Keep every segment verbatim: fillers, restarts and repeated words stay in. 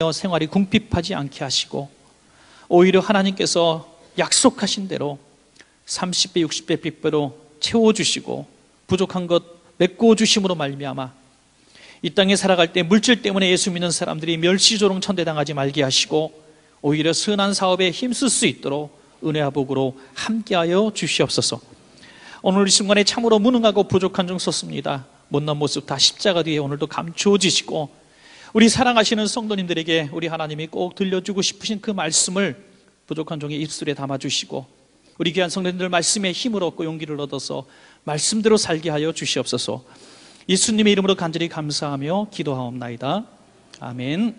생활이 궁핍하지 않게 하시고 오히려 하나님께서 약속하신 대로 삼십 배 육십 배 백 배로 채워주시고 부족한 것 메꿔 주심으로 말미암아 이 땅에 살아갈 때 물질 때문에 예수 믿는 사람들이 멸시조롱 천대당하지 말게 하시고 오히려 선한 사업에 힘쓸 수 있도록 은혜와 복으로 함께하여 주시옵소서. 오늘 이 순간에 참으로 무능하고 부족한 중 섰습니다. 못난 모습 다 십자가 뒤에 오늘도 감추어지시고 우리 사랑하시는 성도님들에게 우리 하나님이 꼭 들려주고 싶으신 그 말씀을 부족한 종의 입술에 담아주시고 우리 귀한 성도님들 말씀에 힘을 얻고 용기를 얻어서 말씀대로 살게 하여 주시옵소서. 예수님의 이름으로 간절히 감사하며 기도하옵나이다. 아멘.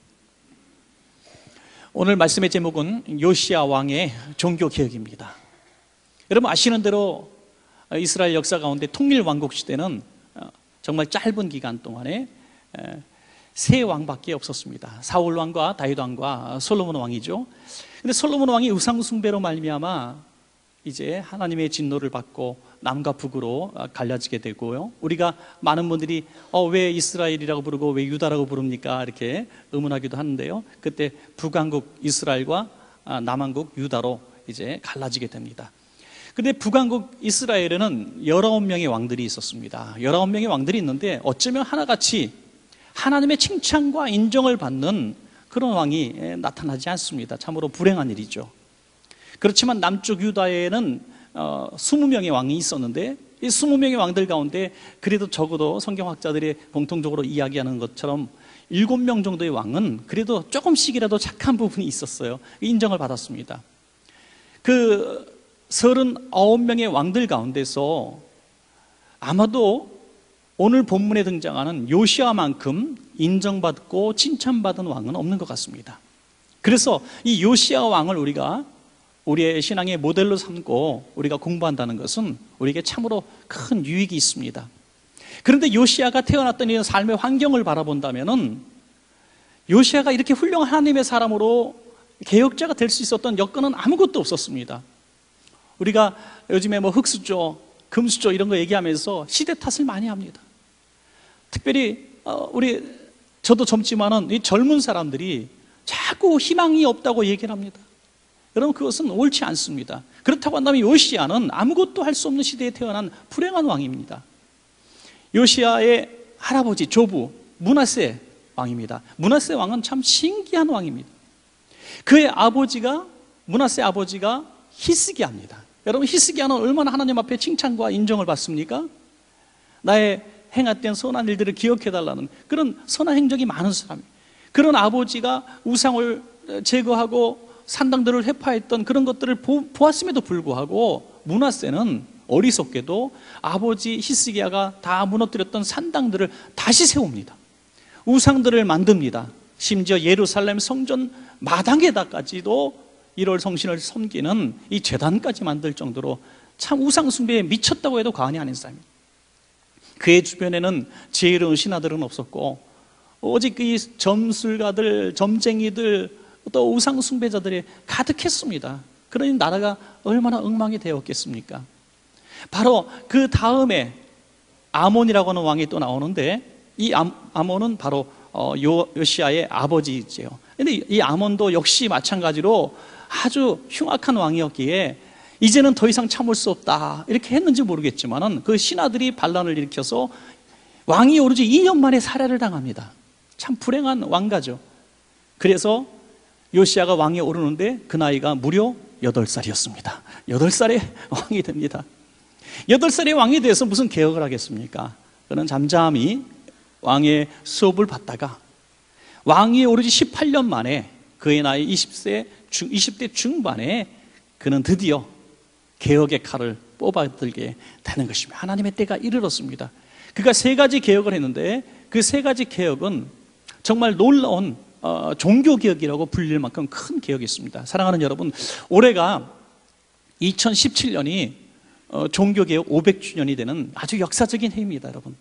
오늘 말씀의 제목은 요시야 왕의 종교개혁입니다. 여러분 아시는 대로 이스라엘 역사 가운데 통일왕국 시대는 정말 짧은 기간 동안에 세 왕밖에 없었습니다. 사울 왕과 다윗 왕과 솔로몬 왕이죠. 근데 솔로몬 왕이 우상 숭배로 말미암아 이제 하나님의 진노를 받고 남과 북으로 갈라지게 되고요. 우리가 많은 분들이 어, 왜 이스라엘이라고 부르고 왜 유다라고 부릅니까? 이렇게 의문하기도 하는데요. 그때 북왕국 이스라엘과 남왕국 유다로 이제 갈라지게 됩니다. 근데 북왕국 이스라엘에는 열아홉 명의 왕들이 있었습니다. 열아홉 명의 왕들이 있는데 어쩌면 하나같이 하나님의 칭찬과 인정을 받는 그런 왕이 나타나지 않습니다. 참으로 불행한 일이죠. 그렇지만 남쪽 유다에는 어, 이십 명의 왕이 있었는데 이 이십 명의 왕들 가운데 그래도 적어도 성경학자들이 공통적으로 이야기하는 것처럼 일곱 명 정도의 왕은 그래도 조금씩이라도 착한 부분이 있었어요. 인정을 받았습니다. 그 서른아홉 명의 왕들 가운데서 아마도 오늘 본문에 등장하는 요시야만큼 인정받고 칭찬받은 왕은 없는 것 같습니다. 그래서 이 요시야 왕을 우리가 우리의 신앙의 모델로 삼고 우리가 공부한다는 것은 우리에게 참으로 큰 유익이 있습니다. 그런데 요시야가 태어났던 이 삶의 환경을 바라본다면은 요시야가 이렇게 훌륭한 하나님의 사람으로 개혁자가 될 수 있었던 여건은 아무것도 없었습니다. 우리가 요즘에 뭐 흙수저, 금수저 이런 거 얘기하면서 시대 탓을 많이 합니다. 특별히 우리 저도 젊지만은 이 젊은 사람들이 자꾸 희망이 없다고 얘기를 합니다. 여러분 그것은 옳지 않습니다. 그렇다고 한다면 요시야는 아무것도 할 수 없는 시대에 태어난 불행한 왕입니다. 요시야의 할아버지 조부 므낫세 왕입니다. 므낫세 왕은 참 신기한 왕입니다. 그의 아버지가 므낫세 아버지가 히스기야입니다. 여러분 히스기야는 얼마나 하나님 앞에 칭찬과 인정을 받습니까? 나의 행했던 선한 일들을 기억해달라는 그런 선한 행적이 많은 사람이에요. 그런 아버지가 우상을 제거하고 산당들을 회파했던 그런 것들을 보, 보았음에도 불구하고 므낫세는 어리석게도 아버지 히스기야가 다 무너뜨렸던 산당들을 다시 세웁니다. 우상들을 만듭니다. 심지어 예루살렘 성전 마당에다까지도 일월 성신을 섬기는 이 제단까지 만들 정도로 참 우상 숭배에 미쳤다고 해도 과언이 아닌 사람입니다. 그의 주변에는 지혜로운 신하들은 없었고 오직 이 점술가들, 점쟁이들 또 우상 숭배자들이 가득했습니다. 그러니 나라가 얼마나 엉망이 되었겠습니까? 바로 그 다음에 아몬이라고 하는 왕이 또 나오는데 이 아몬은 바로 요, 요시야의 아버지지요. 근데 이 아몬도 역시 마찬가지로 아주 흉악한 왕이었기에 이제는 더 이상 참을 수 없다 이렇게 했는지 모르겠지만은 그 신하들이 반란을 일으켜서 왕이 오로지 이 년 만에 살해를 당합니다. 참 불행한 왕가죠. 그래서 요시야가 왕에 오르는데 그 나이가 무려 여덟 살이었습니다. 여덟 살에 왕이 됩니다. 여덟 살에 왕이 돼서 무슨 개혁을 하겠습니까? 그는 잠잠히 왕의 수업을 받다가 왕위에 오르지 십팔 년 만에 그의 나이 이십 세, 이십 대 중반에 그는 드디어 개혁의 칼을 뽑아들게 되는 것입니다. 하나님의 때가 이르렀습니다. 그가 세 가지 개혁을 했는데 그 세 가지 개혁은 정말 놀라운 어, 종교개혁이라고 불릴 만큼 큰 개혁이 있습니다. 사랑하는 여러분, 올해가 이천십칠 년이 어, 종교개혁 오백 주년이 되는 아주 역사적인 해입니다. 여러분,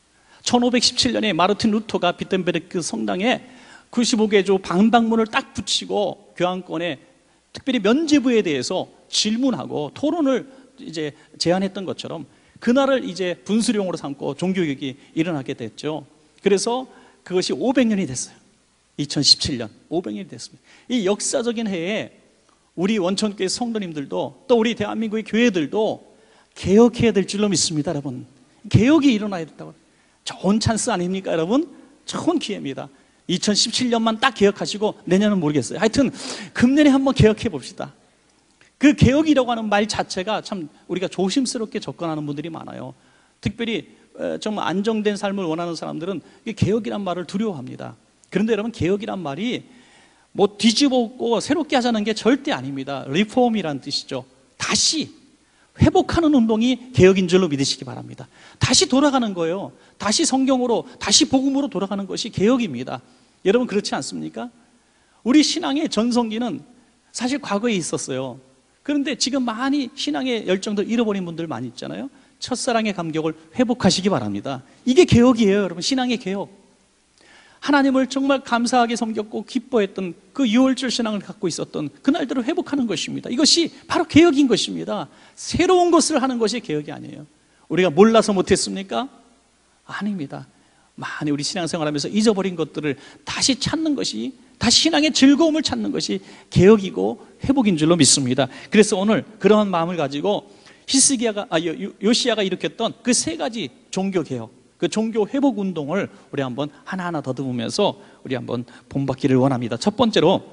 천오백십칠 년에 마르틴 루터가 비텐베르크 성당에 구십오 개조 방방문을 딱 붙이고 교황권에 특별히 면죄부에 대해서 질문하고 토론을 이제 제안했던 것처럼 그날을 이제 분수령으로 삼고 종교개혁이 일어나게 됐죠. 그래서 그것이 오백 년이 됐어요. 이천십칠 년 오백 년이 됐습니다. 이 역사적인 해에 우리 원천교회 성도님들도 또 우리 대한민국의 교회들도 개혁해야 될 줄로 믿습니다. 여러분, 개혁이 일어나야 된다고. 좋은 찬스 아닙니까 여러분? 좋은 기회입니다. 이천십칠 년만 딱 개혁하시고 내년은 모르겠어요. 하여튼 금년에 한번 개혁해 봅시다. 그 개혁이라고 하는 말 자체가 참 우리가 조심스럽게 접근하는 분들이 많아요. 특별히 정말 안정된 삶을 원하는 사람들은 개혁이란 말을 두려워합니다. 그런데 여러분, 개혁이란 말이 뭐 뒤집어엎고 새롭게 하자는 게 절대 아닙니다. 리폼이란 뜻이죠. 다시 회복하는 운동이 개혁인 줄로 믿으시기 바랍니다. 다시 돌아가는 거예요. 다시 성경으로, 다시 복음으로 돌아가는 것이 개혁입니다. 여러분, 그렇지 않습니까? 우리 신앙의 전성기는 사실 과거에 있었어요. 그런데 지금 많이 신앙의 열정들 잃어버린 분들 많이 있잖아요. 첫사랑의 감격을 회복하시기 바랍니다. 이게 개혁이에요, 여러분. 신앙의 개혁. 하나님을 정말 감사하게 섬겼고 기뻐했던 그 유월절 신앙을 갖고 있었던 그날들을 회복하는 것입니다. 이것이 바로 개혁인 것입니다. 새로운 것을 하는 것이 개혁이 아니에요. 우리가 몰라서 못했습니까? 아닙니다. 많이 우리 신앙생활하면서 잊어버린 것들을 다시 찾는 것이, 다시 신앙의 즐거움을 찾는 것이 개혁이고 회복인 줄로 믿습니다. 그래서 오늘 그러한 마음을 가지고 히스기야가, 아, 요시야가 일으켰던 그 세 가지 종교개혁, 그 종교 회복 운동을 우리 한번 하나하나 더듬으면서 우리 한번 본받기를 원합니다. 첫 번째로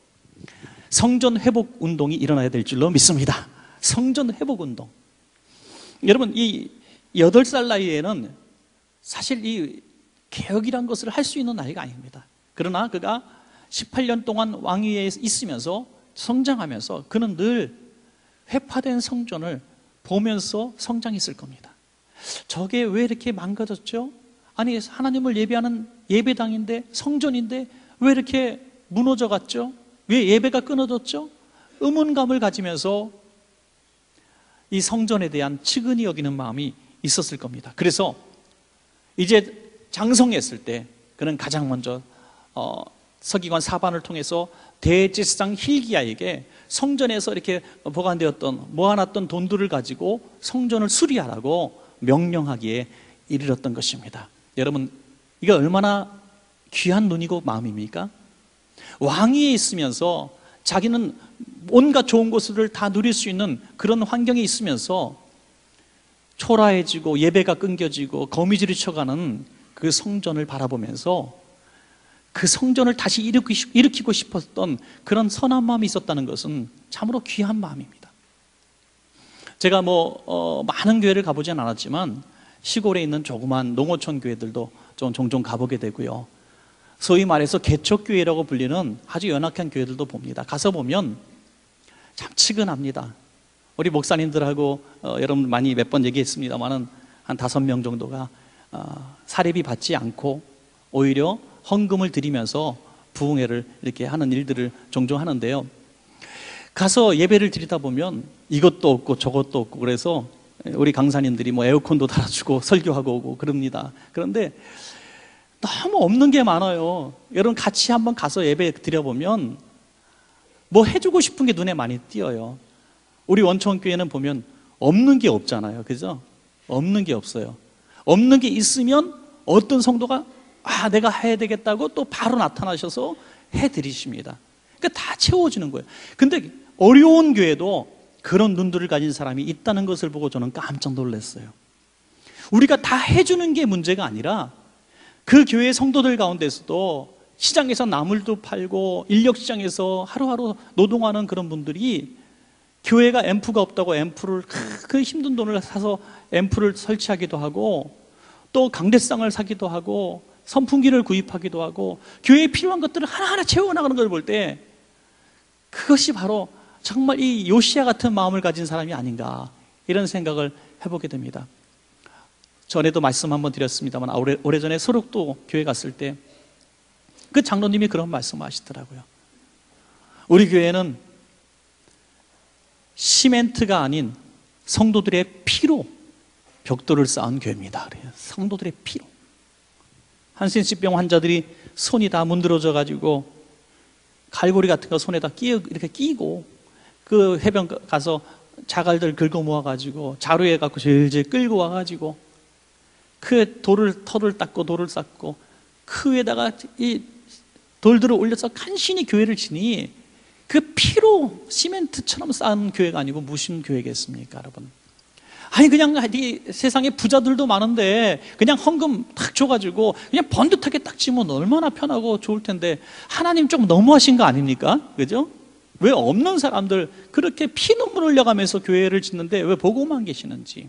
성전 회복 운동이 일어나야 될 줄로 믿습니다. 성전 회복 운동. 여러분, 이 여덟 살 나이에는 사실 이 개혁이란 것을 할 수 있는 나이가 아닙니다. 그러나 그가 십팔 년 동안 왕위에 있으면서 성장하면서 그는 늘 회파된 성전을 보면서 성장했을 겁니다. 저게 왜 이렇게 망가졌죠? 아니, 하나님을 예배하는 예배당인데, 성전인데 왜 이렇게 무너져 갔죠? 왜 예배가 끊어졌죠? 의문감을 가지면서 이 성전에 대한 측은히 여기는 마음이 있었을 겁니다. 그래서 이제 장성했을 때 그는 가장 먼저 어, 서기관 사반을 통해서 대제사장 hil기야에게 성전에서 이렇게 보관되었던 모아놨던 돈들을 가지고 성전을 수리하라고 명령하기에 이르렀던 것입니다. 여러분, 이게 얼마나 귀한 눈이고 마음입니까? 왕위에 있으면서 자기는 온갖 좋은 것을 다 누릴 수 있는 그런 환경에 있으면서 초라해지고 예배가 끊겨지고 거미줄이 쳐가는 그 성전을 바라보면서 그 성전을 다시 일으키고 싶었던 그런 선한 마음이 있었다는 것은 참으로 귀한 마음입니다. 제가 뭐 어, 많은 교회를 가보진 않았지만 시골에 있는 조그만 농어촌 교회들도 좀 종종 가보게 되고요. 소위 말해서 개척교회라고 불리는 아주 연약한 교회들도 봅니다. 가서 보면 참 측은합니다. 우리 목사님들하고 어, 여러분 많이 몇 번 얘기했습니다만은 한 다섯 명 정도가 어, 사례비 받지 않고 오히려 헌금을 드리면서 부흥회를 이렇게 하는 일들을 종종 하는데요. 가서 예배를 드리다 보면 이것도 없고 저것도 없고 그래서 우리 강사님들이 뭐 에어컨도 달아주고 설교하고 오고 그럽니다. 그런데 너무 없는 게 많아요. 여러분 같이 한번 가서 예배 드려보면 뭐 해주고 싶은 게 눈에 많이 띄어요. 우리 원천교회는 보면 없는 게 없잖아요. 그죠? 없는 게 없어요. 없는 게 있으면 어떤 성도가 아 내가 해야 되겠다고 또 바로 나타나셔서 해드리십니다. 그러니까 다 채워지는 거예요. 근데 어려운 교회도 그런 눈들을 가진 사람이 있다는 것을 보고 저는 깜짝 놀랐어요. 우리가 다 해주는 게 문제가 아니라 그 교회 성도들 가운데서도 시장에서 나물도 팔고 인력시장에서 하루하루 노동하는 그런 분들이 교회가 앰프가 없다고 앰프를 그 힘든 돈을 사서 앰프를 설치하기도 하고 또 강대상을 사기도 하고 선풍기를 구입하기도 하고 교회에 필요한 것들을 하나하나 채워나가는 걸 볼 때 그것이 바로 정말 이 요시야 같은 마음을 가진 사람이 아닌가 이런 생각을 해보게 됩니다. 전에도 말씀 한번 드렸습니다만 오래, 오래전에 소록도 교회 갔을 때 그 장로님이 그런 말씀을 하시더라고요. 우리 교회는 시멘트가 아닌 성도들의 피로 벽돌을 쌓은 교회입니다. 그래요. 성도들의 피로. 한센시병 환자들이 손이 다 문드러져 가지고 갈고리 같은 거 손에다 끼 이렇게 끼고 그 해변 가서 자갈들 긁어 모아 가지고 자루에 갖고 질질 끌고 와 가지고 그 돌을 털을 닦고 돌을 쌓고 그 위에다가 이 돌들을 올려서 간신히 교회를 지니 그 피로 시멘트처럼 쌓은 교회가 아니고 무슨 교회겠습니까, 여러분? 아니 그냥 이 세상에 부자들도 많은데 그냥 헌금 딱 줘가지고 그냥 번듯하게 딱 지면 얼마나 편하고 좋을 텐데 하나님 좀 너무하신 거 아닙니까? 그죠? 왜 없는 사람들 그렇게 피눈물 흘려가면서 교회를 짓는데 왜 보고만 계시는지.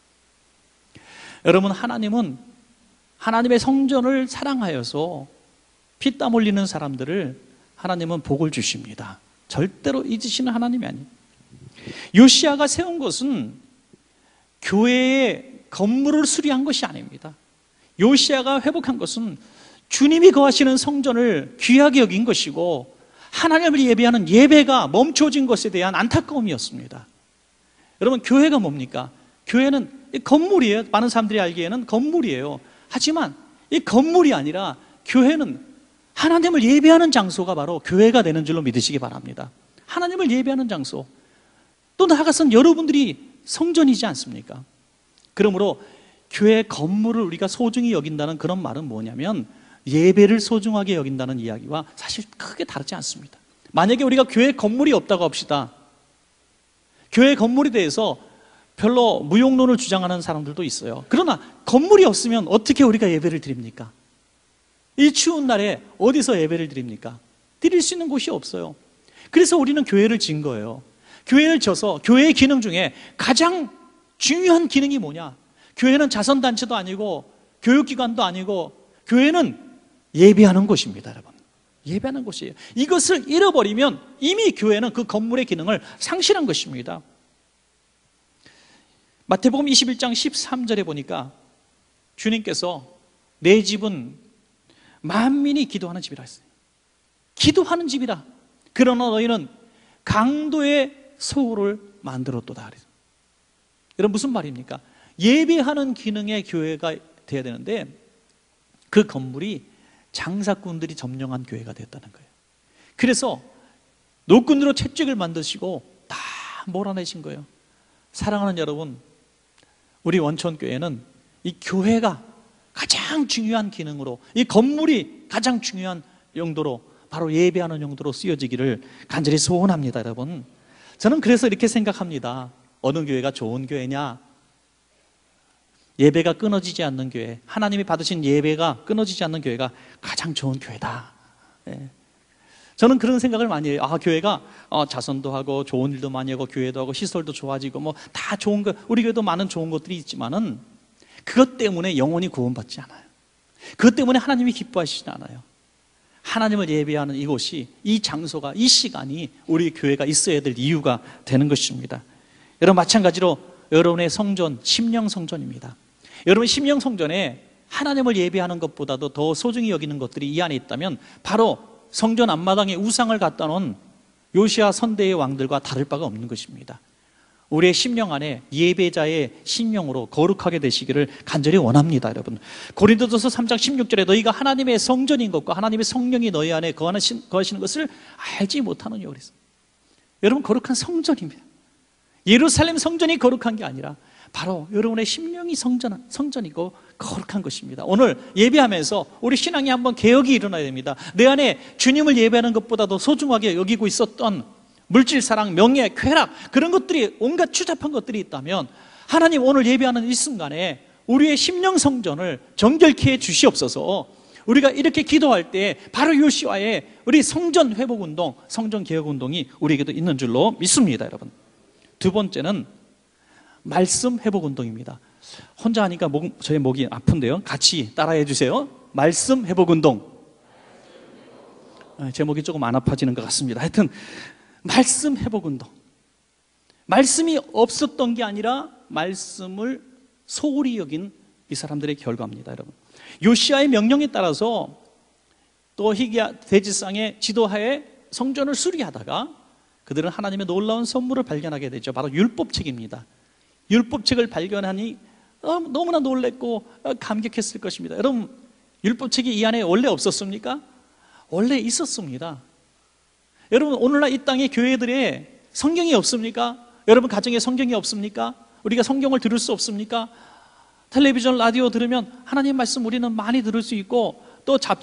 여러분, 하나님은 하나님의 성전을 사랑하여서 피땀 흘리는 사람들을 하나님은 복을 주십니다. 절대로 잊으시는 하나님이 아니에요. 요시야가 세운 것은 교회의 건물을 수리한 것이 아닙니다. 요시야가 회복한 것은 주님이 거하시는 성전을 귀하게 여긴 것이고 하나님을 예배하는 예배가 멈춰진 것에 대한 안타까움이었습니다. 여러분, 교회가 뭡니까? 교회는 건물이에요. 많은 사람들이 알기에는 건물이에요. 하지만 이 건물이 아니라 교회는 하나님을 예배하는 장소가 바로 교회가 되는 줄로 믿으시기 바랍니다. 하나님을 예배하는 장소, 또 나아가서는 여러분들이 성전이지 않습니까? 그러므로 교회 건물을 우리가 소중히 여긴다는 그런 말은 뭐냐면 예배를 소중하게 여긴다는 이야기와 사실 크게 다르지 않습니다. 만약에 우리가 교회 건물이 없다고 합시다. 교회 건물에 대해서 별로 무용론을 주장하는 사람들도 있어요. 그러나 건물이 없으면 어떻게 우리가 예배를 드립니까? 이 추운 날에 어디서 예배를 드립니까? 드릴 수 있는 곳이 없어요. 그래서 우리는 교회를 지은 거예요. 교회를 져서 교회의 기능 중에 가장 중요한 기능이 뭐냐? 교회는 자선단체도 아니고 교육기관도 아니고 교회는 예배하는 곳입니다, 여러분. 예배하는 곳이에요. 이것을 잃어버리면 이미 교회는 그 건물의 기능을 상실한 것입니다. 마태복음 이십일 장 십삼 절에 보니까 주님께서 내 집은 만민이 기도하는 집이라 했어요. 기도하는 집이라. 그러나 너희는 강도의 소굴을 만들었도다. 여러분, 무슨 말입니까? 예배하는 기능의 교회가 돼야 되는데 그 건물이 장사꾼들이 점령한 교회가 됐다는 거예요. 그래서 노끈으로 채찍을 만드시고 다 몰아내신 거예요. 사랑하는 여러분, 우리 원천교회는 이 교회가 가장 중요한 기능으로, 이 건물이 가장 중요한 용도로, 바로 예배하는 용도로 쓰여지기를 간절히 소원합니다, 여러분. 저는 그래서 이렇게 생각합니다. 어느 교회가 좋은 교회냐? 예배가 끊어지지 않는 교회, 하나님이 받으신 예배가 끊어지지 않는 교회가 가장 좋은 교회다. 예. 저는 그런 생각을 많이 해요. 아, 교회가 어, 자선도 하고 좋은 일도 많이 하고 교회도 하고 시설도 좋아지고 뭐 다 좋은 거, 우리 교회도 많은 좋은 것들이 있지만은 그것 때문에 영혼이 구원받지 않아요. 그것 때문에 하나님이 기뻐하시지 않아요. 하나님을 예배하는 이곳이, 이 장소가, 이 시간이 우리 교회가 있어야 될 이유가 되는 것입니다. 여러분, 마찬가지로 여러분의 성전, 심령 성전입니다. 여러분, 심령 성전에 하나님을 예배하는 것보다도 더 소중히 여기는 것들이 이 안에 있다면 바로 성전 앞마당에 우상을 갖다 놓은 요시야 선대의 왕들과 다를 바가 없는 것입니다. 우리의 심령 안에 예배자의 심령으로 거룩하게 되시기를 간절히 원합니다, 여러분. 고린도전서 삼 장 십육 절에 너희가 하나님의 성전인 것과 하나님의 성령이 너희 안에 거하시는 것을 알지 못하느냐 그랬어요. 여러분, 거룩한 성전입니다. 예루살렘 성전이 거룩한 게 아니라 바로 여러분의 심령이 성전, 성전이고 거룩한 것입니다. 오늘 예배하면서 우리 신앙이 한번 개혁이 일어나야 됩니다. 내 안에 주님을 예배하는 것보다도 소중하게 여기고 있었던 물질 사랑, 명예, 쾌락, 그런 것들이, 온갖 추잡한 것들이 있다면 하나님, 오늘 예배하는 이 순간에 우리의 심령 성전을 정결케 해 주시옵소서. 우리가 이렇게 기도할 때 바로 요시야의 우리 성전 회복 운동, 성전 개혁 운동이 우리에게도 있는 줄로 믿습니다, 여러분. 두 번째는 말씀 회복 운동입니다. 혼자 하니까 목, 저의 목이 아픈데요. 같이 따라해 주세요. 말씀 회복 운동. 제 목이 조금 안 아파지는 것 같습니다. 하여튼 말씀 회복 운동. 말씀이 없었던 게 아니라 말씀을 소홀히 여긴 이 사람들의 결과입니다, 여러분. 요시야의 명령에 따라서 또 희기야 대지상의 지도하에 성전을 수리하다가 그들은 하나님의 놀라운 선물을 발견하게 되죠. 바로 율법책입니다. 율법책을 발견하니 너무나 놀랬고 감격했을 것입니다. 여러분, 율법책이 이 안에 원래 없었습니까? 원래 있었습니다. 여러분, 오늘날 이 땅의 교회들에 성경이 없습니까? 여러분 가정에 성경이 없습니까? 우리가 성경을 들을 수 없습니까? 텔레비전, 라디오 들으면 하나님 말씀 우리는 많이 들을 수 있고 또 잡지,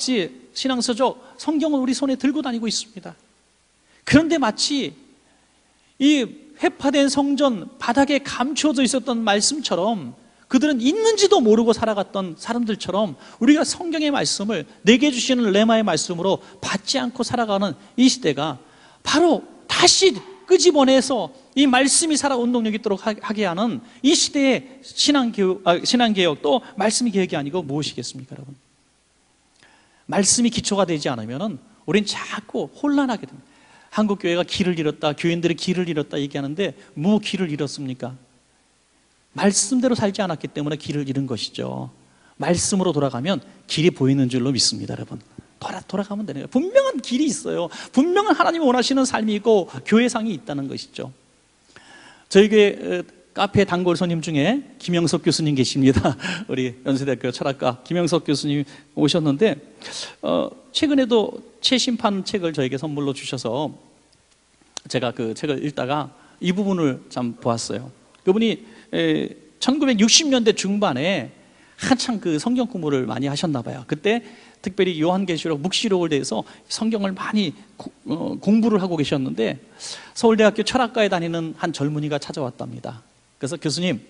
신앙서적 성경을 우리 손에 들고 다니고 있습니다. 그런데 마치 이 회파된 성전 바닥에 감추어져 있었던 말씀처럼 그들은 있는지도 모르고 살아갔던 사람들처럼 우리가 성경의 말씀을 내게 주시는 레마의 말씀으로 받지 않고 살아가는 이 시대가 바로 다시 끄집어내서 이 말씀이 살아 운동력 있도록 하게 하는 이 시대의 신앙교육, 아, 신앙개혁 또 말씀의 개혁이 아니고 무엇이겠습니까, 여러분? 말씀이 기초가 되지 않으면 우린 자꾸 혼란하게 됩니다. 한국교회가 길을 잃었다, 교인들이 길을 잃었다 얘기하는데 뭐 길을 잃었습니까? 말씀대로 살지 않았기 때문에 길을 잃은 것이죠. 말씀으로 돌아가면 길이 보이는 줄로 믿습니다, 여러분. 돌아, 돌아가면 되는 거예요. 분명한 길이 있어요. 분명한 하나님이 원하시는 삶이 있고 교회상이 있다는 것이죠. 저희 교회 카페 단골 손님 중에 김영석 교수님 계십니다. 우리 연세대학교 철학과 김영석 교수님 오셨는데 어, 최근에도 최심판 책을 저에게 선물로 주셔서 제가 그 책을 읽다가 이 부분을 참 보았어요. 그분이 에, 천구백육십 년대 중반에 한창 그 성경 공부를 많이 하셨나 봐요. 그때 특별히 요한계시록 묵시록을 대해서 성경을 많이 고, 어, 공부를 하고 계셨는데 서울대학교 철학과에 다니는 한 젊은이가 찾아왔답니다. 그래서 교수님,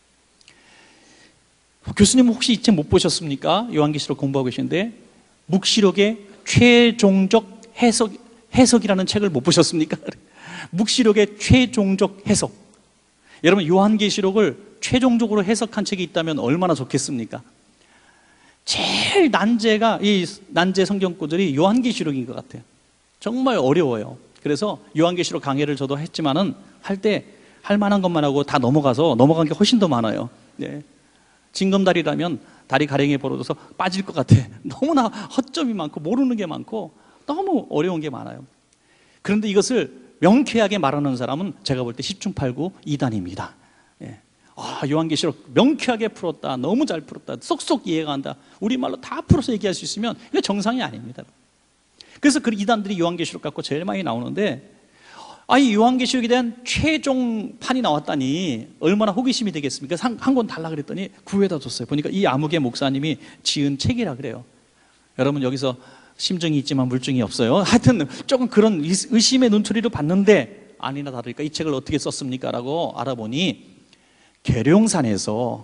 교수님 혹시 이 책 못 보셨습니까? 요한계시록 공부하고 계신데 묵시록의 최종적 해석, 해석이라는 책을 못 보셨습니까? 묵시록의 최종적 해석. 여러분, 요한계시록을 최종적으로 해석한 책이 있다면 얼마나 좋겠습니까? 제일 난제가, 이 난제 성경구절이 요한계시록인 것 같아요. 정말 어려워요. 그래서 요한계시록 강의를 저도 했지만은 할 때 할 만한 것만 하고 다 넘어가서 넘어간 게 훨씬 더 많아요. 네. 징검다리라면 다리 가랭이에 벌어져서 빠질 것 같아. 너무나 허점이 많고 모르는 게 많고 너무 어려운 게 많아요. 그런데 이것을 명쾌하게 말하는 사람은 제가 볼 때 십중팔구 이단입니다. 예. 아, 요한계시록 명쾌하게 풀었다, 너무 잘 풀었다, 쏙쏙 이해가 간다, 우리말로 다 풀어서 얘기할 수 있으면 이게 정상이 아닙니다. 그래서 그 이단들이 요한계시록 갖고 제일 많이 나오는데, 아, 이 요한계시록에 대한 최종판이 나왔다니 얼마나 호기심이 되겠습니까? 한 권 달라 그랬더니 구해다 줬어요. 보니까 이 아무개 목사님이 지은 책이라 그래요. 여러분, 여기서 심증이 있지만 물증이 없어요. 하여튼 조금 그런 의심의 눈초리로 봤는데 아니나 다를까 이 책을 어떻게 썼습니까? 라고 알아보니 계룡산에서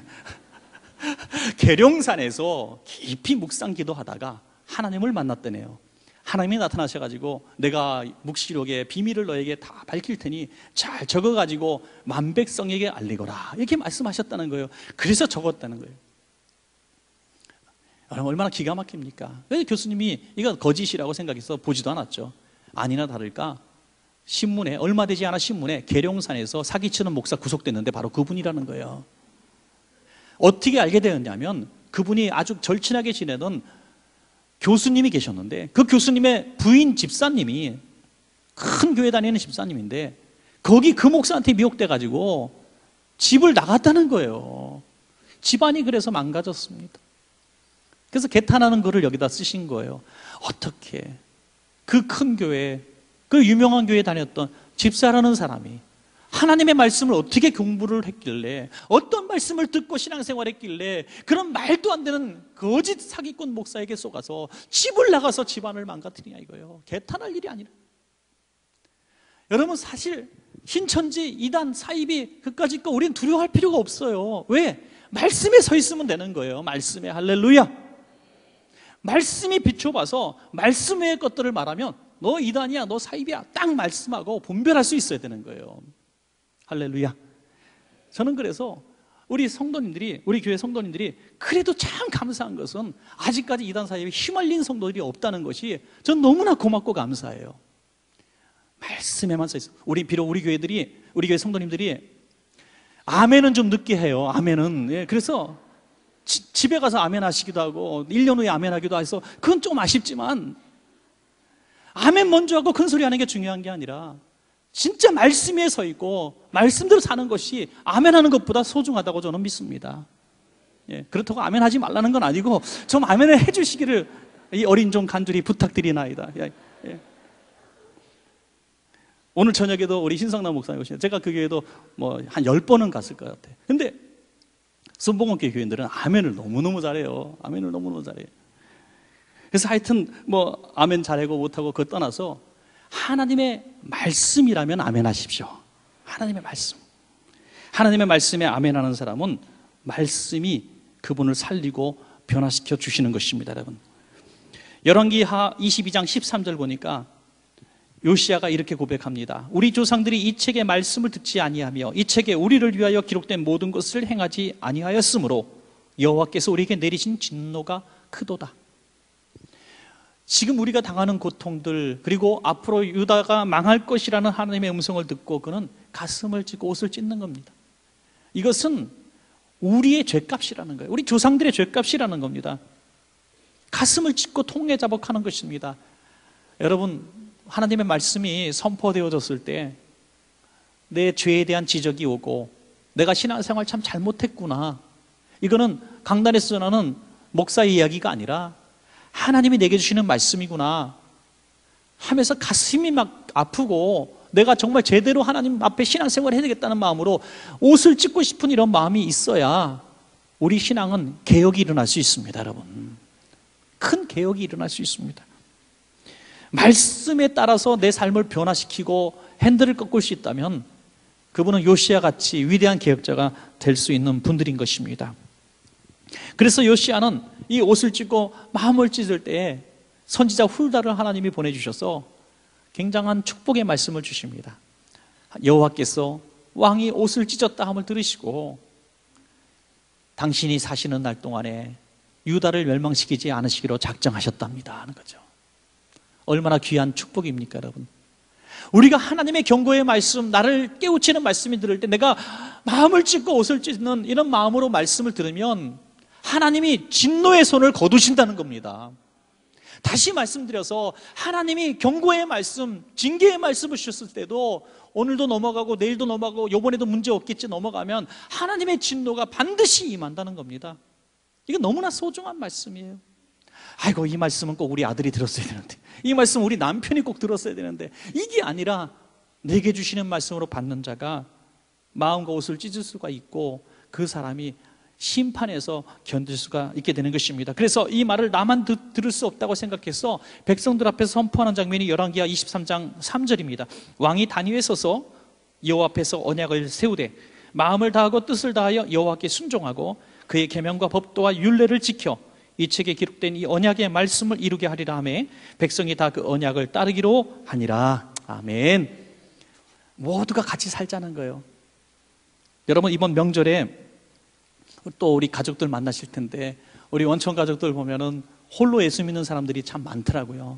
계룡산에서 깊이 묵상 기도하다가 하나님을 만났다네요. 하나님이 나타나셔가지고 내가 묵시록의 비밀을 너에게 다 밝힐 테니 잘 적어가지고 만백성에게 알리거라, 이렇게 말씀하셨다는 거예요. 그래서 적었다는 거예요. 여러분, 얼마나 기가 막힙니까? 그래서 교수님이 이거 거짓이라고 생각해서 보지도 않았죠. 아니나 다를까 신문에, 얼마 되지 않아 신문에 계룡산에서 사기치는 목사 구속됐는데 바로 그분이라는 거예요. 어떻게 알게 되었냐면 그분이 아주 절친하게 지내던 교수님이 계셨는데 그 교수님의 부인 집사님이 큰 교회 다니는 집사님인데 거기 그 목사한테 미혹돼 가지고 집을 나갔다는 거예요. 집안이 그래서 망가졌습니다. 그래서 개탄하는 글을 여기다 쓰신 거예요. 어떻게 그 큰 교회, 그 유명한 교회에 다녔던 집사라는 사람이 하나님의 말씀을 어떻게 공부를 했길래, 어떤 말씀을 듣고 신앙생활 했길래 그런 말도 안 되는 거짓 사기꾼 목사에게 속아서 집을 나가서 집안을 망가뜨리냐 이거예요. 개탄할 일이 아니라. 여러분, 사실 신천지 이단 사입이 그까짓 거 우리는 두려워할 필요가 없어요. 왜? 말씀에 서 있으면 되는 거예요. 말씀에. 할렐루야. 말씀이 비춰봐서 말씀의 것들을 말하면 너 이단이야, 너 사입이야 딱 말씀하고 분별할 수 있어야 되는 거예요. 할렐루야. 저는 그래서 우리 성도님들이, 우리 교회 성도님들이 그래도 참 감사한 것은 아직까지 이단 사입에 휘말린 성도들이 없다는 것이 전 너무나 고맙고 감사해요. 말씀에만 서 있어. 우리 비록 우리 교회들이, 우리 교회 성도님들이 아멘은 좀 늦게 해요. 아멘은. 예, 그래서 지, 집에 가서 아멘 하시기도 하고 일 년 후에 아멘 하기도 해서 그건 좀 아쉽지만 아멘 먼저 하고 큰 소리 하는 게 중요한 게 아니라 진짜 말씀에 서 있고 말씀대로 사는 것이 아멘 하는 것보다 소중하다고 저는 믿습니다. 예, 그렇다고 아멘 하지 말라는 건 아니고 좀 아멘을 해 주시기를 이 어린 종 간절히 부탁드리나이다. 예, 예. 오늘 저녁에도 우리 신성남 목사님 오시는데 제가 그 교회도 뭐 한 열 번은 갔을 것 같아요. 근데 선봉원교회 교인들은 아멘을 너무너무 잘해요. 아멘을 너무너무 잘해요. 그래서 하여튼 뭐 아멘 잘하고 못하고 그거 떠나서 하나님의 말씀이라면 아멘 하십시오. 하나님의 말씀. 하나님의 말씀에 아멘하는 사람은 말씀이 그분을 살리고 변화시켜 주시는 것입니다, 여러분. 열왕기하 이십이 장 십삼 절 보니까 요시야가 이렇게 고백합니다. 우리 조상들이 이 책의 말씀을 듣지 아니하며 이 책에 우리를 위하여 기록된 모든 것을 행하지 아니하였으므로 여호와께서 우리에게 내리신 진노가 크도다. 지금 우리가 당하는 고통들, 그리고 앞으로 유다가 망할 것이라는 하나님의 음성을 듣고 그는 가슴을 찢고 옷을 찢는 겁니다. 이것은 우리의 죄값이라는 거예요. 우리 조상들의 죄값이라는 겁니다. 가슴을 찢고 통에 자복하는 것입니다. 여러분, 하나님의 말씀이 선포되어졌을 때 내 죄에 대한 지적이 오고 내가 신앙생활 참 잘못했구나, 이거는 강단에서 전하는 목사의 이야기가 아니라 하나님이 내게 주시는 말씀이구나 하면서 가슴이 막 아프고 내가 정말 제대로 하나님 앞에 신앙생활을 해야 되겠다는 마음으로 옷을 찢고 싶은 이런 마음이 있어야 우리 신앙은 개혁이 일어날 수 있습니다, 여러분. 큰 개혁이 일어날 수 있습니다. 말씀에 따라서 내 삶을 변화시키고 핸들을 꺾을 수 있다면 그분은 요시야 같이 위대한 개혁자가 될 수 있는 분들인 것입니다. 그래서 요시야는 이 옷을 찢고 마음을 찢을 때 선지자 훌다를 하나님이 보내주셔서 굉장한 축복의 말씀을 주십니다. 여호와께서 왕이 옷을 찢었다 함을 들으시고 당신이 사시는 날 동안에 유다를 멸망시키지 않으시기로 작정하셨답니다 하는 거죠. 얼마나 귀한 축복입니까, 여러분. 우리가 하나님의 경고의 말씀, 나를 깨우치는 말씀이 들을 때 내가 마음을 찢고 옷을 찢는 이런 마음으로 말씀을 들으면 하나님이 진노의 손을 거두신다는 겁니다. 다시 말씀드려서 하나님이 경고의 말씀, 징계의 말씀을 주셨을 때도 오늘도 넘어가고 내일도 넘어가고 이번에도 문제 없겠지 넘어가면 하나님의 진노가 반드시 임한다는 겁니다. 이게 너무나 소중한 말씀이에요. 아이고, 이 말씀은 꼭 우리 아들이 들었어야 되는데, 이 말씀 우리 남편이 꼭 들었어야 되는데, 이게 아니라 내게 주시는 말씀으로 받는 자가 마음과 옷을 찢을 수가 있고 그 사람이 심판에서 견딜 수가 있게 되는 것입니다. 그래서 이 말을 나만 듣, 들을 수 없다고 생각해서 백성들 앞에서 선포하는 장면이 열왕기하 이십삼 장 삼 절입니다. 왕이 단위에 서서 여호와 앞에서 언약을 세우되 마음을 다하고 뜻을 다하여 여호와께 순종하고 그의 계명과 법도와 율례를 지켜 이 책에 기록된 이 언약의 말씀을 이루게 하리라 하매 백성이 다 그 언약을 따르기로 하니라. 아멘. 모두가 같이 살자는 거예요. 여러분, 이번 명절에 또 우리 가족들 만나실 텐데 우리 원천 가족들 보면은 홀로 예수 믿는 사람들이 참 많더라고요.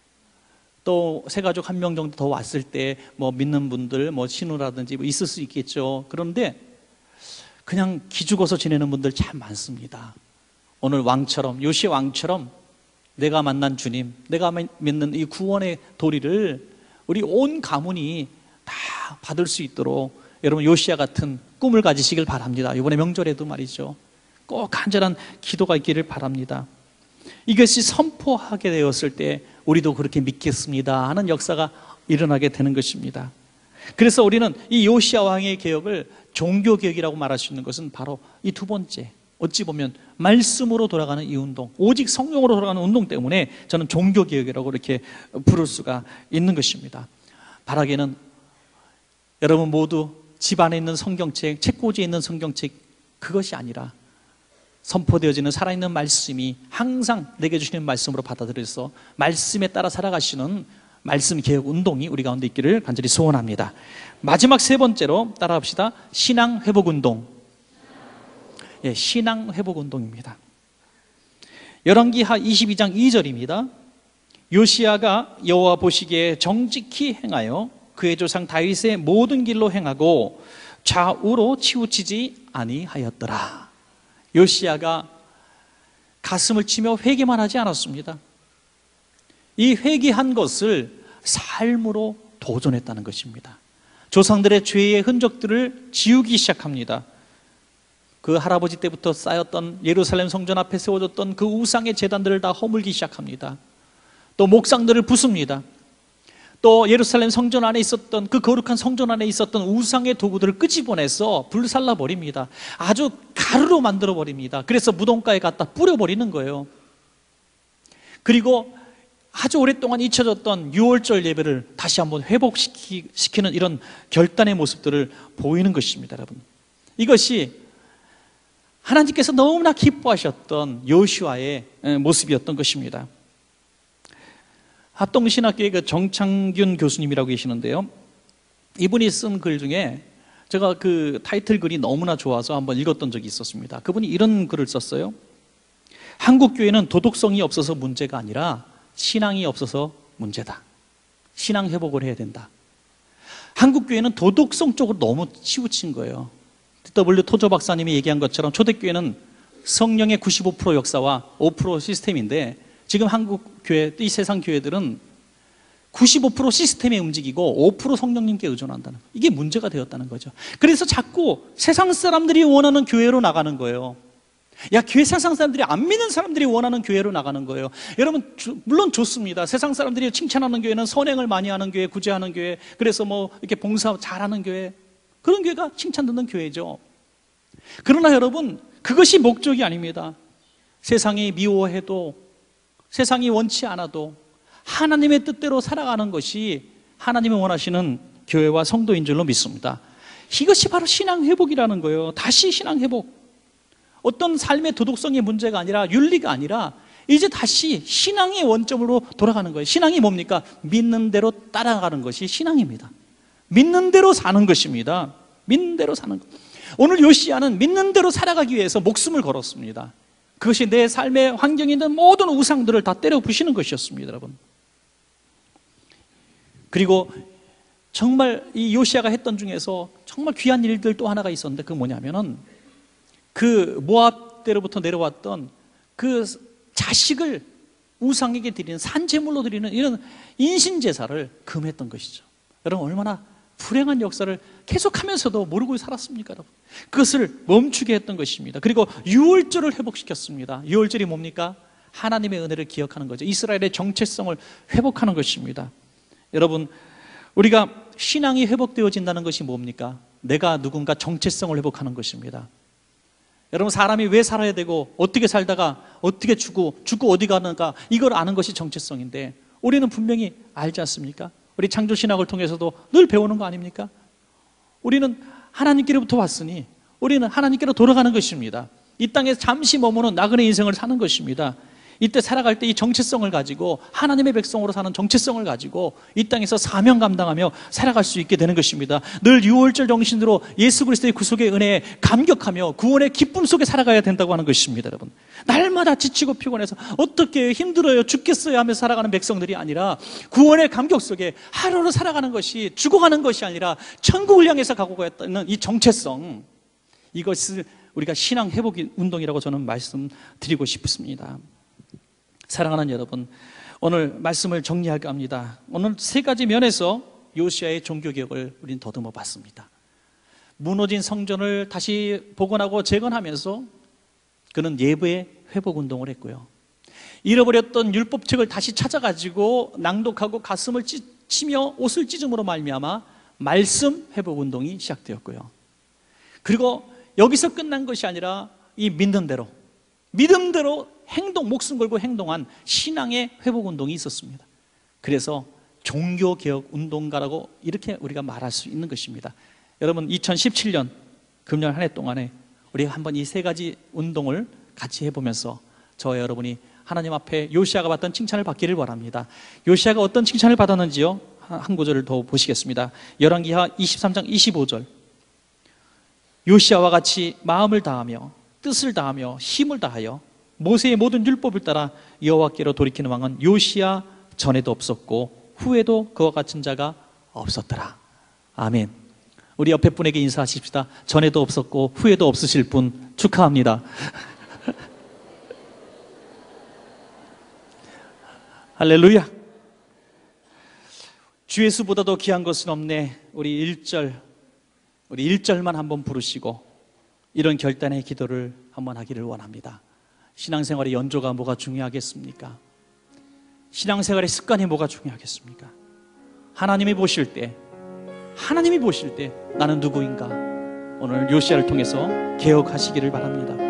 또 새 가족 한 명 정도 더 왔을 때 뭐 믿는 분들, 뭐 신우라든지 뭐 있을 수 있겠죠. 그런데 그냥 기죽어서 지내는 분들 참 많습니다. 오늘 왕처럼, 요시야 왕처럼 내가 만난 주님, 내가 믿는 이 구원의 도리를 우리 온 가문이 다 받을 수 있도록 여러분 요시야 같은 꿈을 가지시길 바랍니다. 이번에 명절에도 말이죠, 꼭 간절한 기도가 있기를 바랍니다. 이것이 선포하게 되었을 때 우리도 그렇게 믿겠습니다 하는 역사가 일어나게 되는 것입니다. 그래서 우리는 이 요시야 왕의 개혁을 종교개혁이라고 말할 수 있는 것은 바로 이 두 번째, 어찌 보면 말씀으로 돌아가는 이 운동, 오직 성령으로 돌아가는 운동 때문에 저는 종교개혁이라고 이렇게 부를 수가 있는 것입니다. 바라기는 여러분 모두 집안에 있는 성경책, 책꽂이에 있는 성경책, 그것이 아니라 선포되어지는 살아있는 말씀이 항상 내게 주시는 말씀으로 받아들여서 말씀에 따라 살아가시는 말씀 개혁 운동이 우리 가운데 있기를 간절히 소원합니다. 마지막 세 번째로 따라합시다. 신앙 회복 운동. 예, 신앙 회복 운동입니다. 열왕기하 이십이 장 이 절입니다. 요시야가 여호와 보시기에 정직히 행하여 그의 조상 다윗의 모든 길로 행하고 좌우로 치우치지 아니하였더라. 요시야가 가슴을 치며 회개만 하지 않았습니다. 이 회개한 것을 삶으로 도전했다는 것입니다. 조상들의 죄의 흔적들을 지우기 시작합니다. 그 할아버지 때부터 쌓였던 예루살렘 성전 앞에 세워졌던 그 우상의 제단들을 다 허물기 시작합니다. 또 목상들을 부숩니다. 또 예루살렘 성전 안에 있었던 그 거룩한 성전 안에 있었던 우상의 도구들을 끄집어내서 불살라 버립니다. 아주 가루로 만들어 버립니다. 그래서 무덤가에 갖다 뿌려 버리는 거예요. 그리고 아주 오랫동안 잊혀졌던 유월절 예배를 다시 한번 회복시키는 이런 결단의 모습들을 보이는 것입니다, 여러분. 이것이 하나님께서 너무나 기뻐하셨던 여호수아의 모습이었던 것입니다. 합동신학교의 그 정창균 교수님이라고 계시는데요, 이분이 쓴 글 중에 제가 그 타이틀 글이 너무나 좋아서 한번 읽었던 적이 있었습니다. 그분이 이런 글을 썼어요. 한국 교회는 도덕성이 없어서 문제가 아니라 신앙이 없어서 문제다. 신앙 회복을 해야 된다. 한국 교회는 도덕성 쪽으로 너무 치우친 거예요. 더블유 토저 박사님이 얘기한 것처럼 초대교회는 성령의 구십오 퍼센트 역사와 오 퍼센트 시스템인데, 지금 한국 교회, 이 세상 교회들은 구십오 퍼센트 시스템에 움직이고 오 퍼센트 성령님께 의존한다는 거예요. 이게 문제가 되었다는 거죠. 그래서 자꾸 세상 사람들이 원하는 교회로 나가는 거예요. 야, 교회 세상 사람들이 안 믿는 사람들이 원하는 교회로 나가는 거예요. 여러분, 주, 물론 좋습니다. 세상 사람들이 칭찬하는 교회는 선행을 많이 하는 교회, 구제하는 교회, 그래서 뭐 이렇게 봉사 잘하는 교회, 그런 교회가 칭찬 듣는 교회죠. 그러나 여러분, 그것이 목적이 아닙니다. 세상이 미워해도, 세상이 원치 않아도 하나님의 뜻대로 살아가는 것이 하나님이 원하시는 교회와 성도인 줄로 믿습니다. 이것이 바로 신앙 회복이라는 거예요. 다시 신앙 회복. 어떤 삶의 도덕성의 문제가 아니라, 윤리가 아니라 이제 다시 신앙의 원점으로 돌아가는 거예요. 신앙이 뭡니까? 믿는 대로 따라가는 것이 신앙입니다. 믿는 대로 사는 것입니다. 믿는 대로 사는 것. 오늘 요시야는 믿는 대로 살아가기 위해서 목숨을 걸었습니다. 그것이 내 삶의 환경에 있는 모든 우상들을 다 때려 부시는 것이었습니다, 여러분. 그리고 정말 이 요시야가 했던 중에서 정말 귀한 일들 또 하나가 있었는데, 그게 뭐냐면은 그 모압 때로부터 내려왔던 그 자식을 우상에게 드리는, 산제물로 드리는 이런 인신제사를 금했던 것이죠. 여러분, 얼마나 불행한 역사를 계속하면서도 모르고 살았습니까, 여러분? 그것을 멈추게 했던 것입니다. 그리고 유월절을 회복시켰습니다. 유월절이 뭡니까? 하나님의 은혜를 기억하는 거죠. 이스라엘의 정체성을 회복하는 것입니다. 여러분, 우리가 신앙이 회복되어진다는 것이 뭡니까? 내가 누군가 정체성을 회복하는 것입니다. 여러분, 사람이 왜 살아야 되고 어떻게 살다가 어떻게 죽고 죽고 어디 가는가, 이걸 아는 것이 정체성인데, 우리는 분명히 알지 않습니까? 우리 창조신학을 통해서도 늘 배우는 거 아닙니까? 우리는 하나님께로부터 왔으니 우리는 하나님께로 돌아가는 것입니다. 이 땅에 잠시 머무는 나그네 인생을 사는 것입니다. 이때 살아갈 때 이 정체성을 가지고, 하나님의 백성으로 사는 정체성을 가지고 이 땅에서 사명 감당하며 살아갈 수 있게 되는 것입니다. 늘 유월절 정신으로 예수 그리스도의 구속의 은혜에 감격하며 구원의 기쁨 속에 살아가야 된다고 하는 것입니다. 여러분, 날마다 지치고 피곤해서 어떻게 힘들어요, 죽겠어요 하며 살아가는 백성들이 아니라, 구원의 감격 속에 하루를 살아가는 것이, 죽어가는 것이 아니라 천국을 향해서 가고 있다는 이 정체성, 이것을 우리가 신앙 회복 운동이라고 저는 말씀드리고 싶습니다. 사랑하는 여러분, 오늘 말씀을 정리할까 합니다. 오늘 세 가지 면에서 요시야의 종교개혁을 우리는 더듬어 봤습니다. 무너진 성전을 다시 복원하고 재건하면서 그는 예배의 회복운동을 했고요, 잃어버렸던 율법책을 다시 찾아가지고 낭독하고 가슴을 치며 옷을 찢음으로 말미암아 말씀 회복운동이 시작되었고요, 그리고 여기서 끝난 것이 아니라 이 믿는 대로, 믿음대로 행동, 목숨 걸고 행동한 신앙의 회복운동이 있었습니다. 그래서 종교개혁운동가라고 이렇게 우리가 말할 수 있는 것입니다. 여러분, 이천십칠 년 금년 한 해 동안에 우리가 한번 이 세 가지 운동을 같이 해보면서 저와 여러분이 하나님 앞에 요시야가 받던 칭찬을 받기를 바랍니다. 요시야가 어떤 칭찬을 받았는지요? 한 구절을 더 보시겠습니다. 열왕기하 이십삼 장 이십오 절. 요시야와 같이 마음을 다하며 뜻을 다하며 힘을 다하여 모세의 모든 율법을 따라 여호와께로 돌이키는 왕은 요시야 전에도 없었고 후에도 그와 같은 자가 없었더라. 아멘. 우리 옆에 분에게 인사하십시다. 전에도 없었고 후에도 없으실 분 축하합니다. 할렐루야. 주 예수보다도 귀한 것은 없네. 우리 일 절, 우리 일 절만 한번 부르시고 이런 결단의 기도를 한번 하기를 원합니다. 신앙생활의 연조가 뭐가 중요하겠습니까? 신앙생활의 습관이 뭐가 중요하겠습니까? 하나님이 보실 때, 하나님이 보실 때 나는 누구인가? 오늘 요시야를 통해서 개혁하시기를 바랍니다.